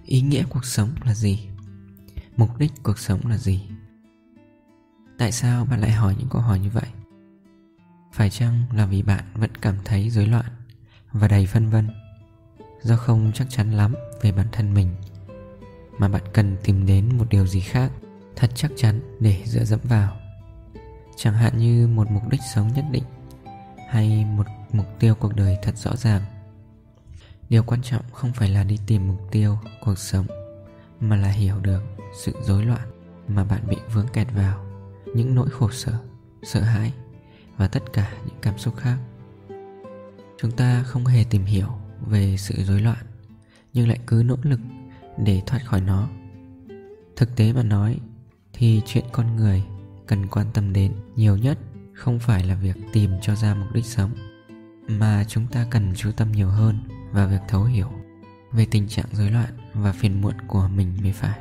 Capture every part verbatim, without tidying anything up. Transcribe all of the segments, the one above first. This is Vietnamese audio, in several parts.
Ý nghĩa cuộc sống là gì? Mục đích cuộc sống là gì? Tại sao bạn lại hỏi những câu hỏi như vậy? Phải chăng là vì bạn vẫn cảm thấy rối loạn và đầy phân vân, do không chắc chắn lắm về bản thân mình, mà bạn cần tìm đến một điều gì khác thật chắc chắn để dựa dẫm vào? Chẳng hạn như một mục đích sống nhất định, hay một mục tiêu cuộc đời thật rõ ràng. Điều quan trọng không phải là đi tìm mục tiêu cuộc sống, mà là hiểu được sự rối loạn mà bạn bị vướng kẹt vào, những nỗi khổ sở, sợ hãi và tất cả những cảm xúc khác. Chúng ta không hề tìm hiểu về sự rối loạn, nhưng lại cứ nỗ lực để thoát khỏi nó. Thực tế mà nói thì chuyện con người cần quan tâm đến nhiều nhất không phải là việc tìm cho ra mục đích sống, mà chúng ta cần chú tâm nhiều hơn vào việc thấu hiểu về tình trạng rối loạn và phiền muộn của mình mới phải.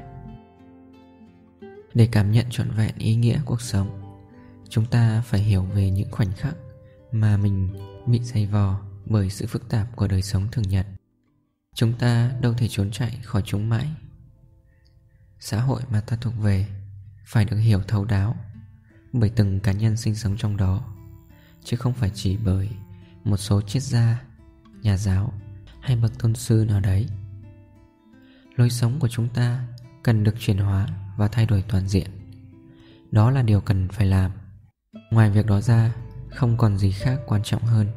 Để cảm nhận trọn vẹn ý nghĩa cuộc sống, chúng ta phải hiểu về những khoảnh khắc mà mình bị dày vò bởi sự phức tạp của đời sống thường nhật. Chúng ta đâu thể trốn chạy khỏi chúng mãi. Xã hội mà ta thuộc về phải được hiểu thấu đáo bởi từng cá nhân sinh sống trong đó, chứ không phải chỉ bởi một số triết gia, nhà giáo hay bậc tôn sư nào đấy. Lối sống của chúng ta cần được chuyển hóa và thay đổi toàn diện. Đó là điều cần phải làm. Ngoài việc đó ra, không còn gì khác quan trọng hơn.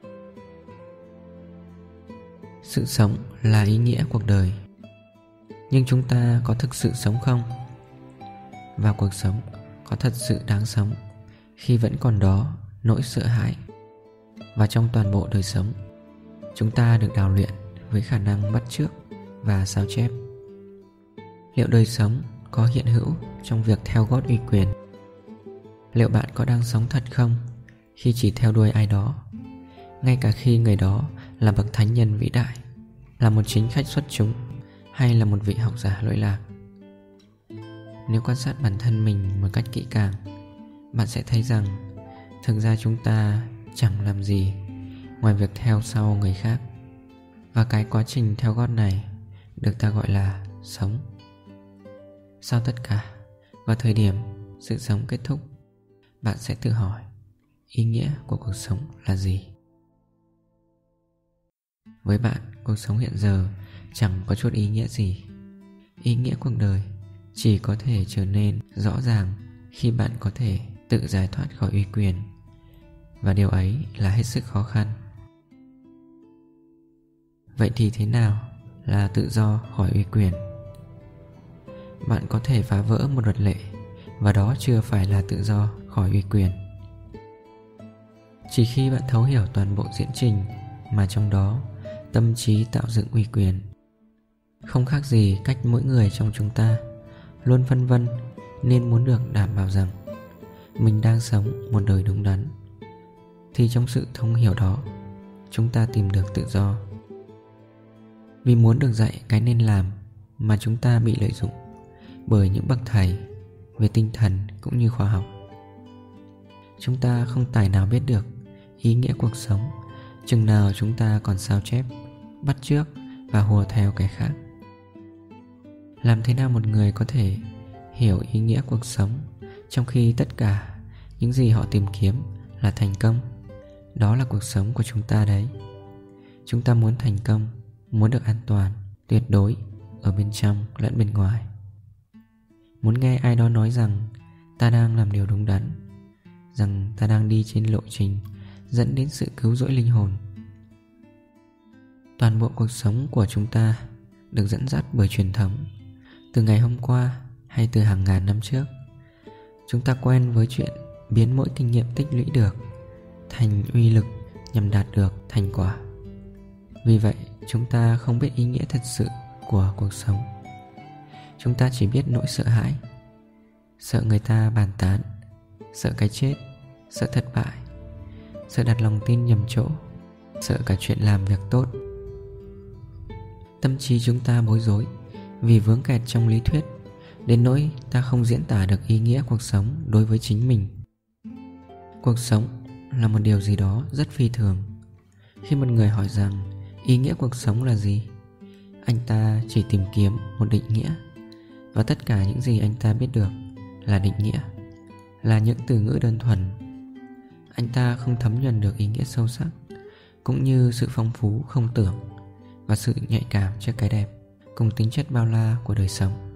Sự sống là ý nghĩa cuộc đời. Nhưng chúng ta có thực sự sống không? Và cuộc sống có thật sự đáng sống khi vẫn còn đó nỗi sợ hãi? Và trong toàn bộ đời sống, chúng ta được đào luyện với khả năng bắt chước và sao chép. Liệu đời sống có hiện hữu trong việc theo gót uy quyền? Liệu bạn có đang sống thật không khi chỉ theo đuôi ai đó, ngay cả khi người đó là bậc thánh nhân vĩ đại, là một chính khách xuất chúng, hay là một vị học giả lỗi lạc? Nếu quan sát bản thân mình một cách kỹ càng, bạn sẽ thấy rằng thực ra chúng ta chẳng làm gì ngoài việc theo sau người khác. Và cái quá trình theo gót này được ta gọi là sống. Sau tất cả, vào thời điểm sự sống kết thúc, bạn sẽ tự hỏi ý nghĩa của cuộc sống là gì? Với bạn, cuộc sống hiện giờ chẳng có chút ý nghĩa gì. Ý nghĩa cuộc đời chỉ có thể trở nên rõ ràng khi bạn có thể tự giải thoát khỏi uy quyền, và điều ấy là hết sức khó khăn. Vậy thì thế nào là tự do khỏi uy quyền? Bạn có thể phá vỡ một luật lệ, và đó chưa phải là tự do khỏi uy quyền. Chỉ khi bạn thấu hiểu toàn bộ diễn trình mà trong đó tâm trí tạo dựng uy quyền, không khác gì cách mỗi người trong chúng ta luôn phân vân nên muốn được đảm bảo rằng mình đang sống một đời đúng đắn, thì trong sự thông hiểu đó, chúng ta tìm được tự do. Vì muốn được dạy cái nên làm mà chúng ta bị lợi dụng bởi những bậc thầy về tinh thần cũng như khoa học. Chúng ta không tài nào biết được ý nghĩa cuộc sống chừng nào chúng ta còn sao chép, bắt chước và hùa theo cái khác. Làm thế nào một người có thể hiểu ý nghĩa cuộc sống trong khi tất cả những gì họ tìm kiếm là thành công? Đó là cuộc sống của chúng ta đấy. Chúng ta muốn thành công, muốn được an toàn, tuyệt đối ở bên trong lẫn bên ngoài. Muốn nghe ai đó nói rằng ta đang làm điều đúng đắn, rằng ta đang đi trên lộ trình dẫn đến sự cứu rỗi linh hồn. Toàn bộ cuộc sống của chúng ta được dẫn dắt bởi truyền thống, từ ngày hôm qua hay từ hàng ngàn năm trước. Chúng ta quen với chuyện biến mỗi kinh nghiệm tích lũy được thành uy lực nhằm đạt được thành quả. Vì vậy, chúng ta không biết ý nghĩa thật sự của cuộc sống. Chúng ta chỉ biết nỗi sợ hãi, sợ người ta bàn tán, sợ cái chết, sợ thất bại, sợ đặt lòng tin nhầm chỗ, sợ cả chuyện làm việc tốt. Tâm trí chúng ta bối rối vì vướng kẹt trong lý thuyết, đến nỗi ta không diễn tả được ý nghĩa cuộc sống đối với chính mình. Cuộc sống là một điều gì đó rất phi thường. Khi một người hỏi rằng ý nghĩa cuộc sống là gì, Anh ta chỉ tìm kiếm một định nghĩa, và tất cả những gì anh ta biết được là định nghĩa, là những từ ngữ đơn thuần. Anh ta không thấm nhuần được ý nghĩa sâu sắc, cũng như sự phong phú không tưởng và sự nhạy cảm trước cái đẹp cùng tính chất bao la của đời sống.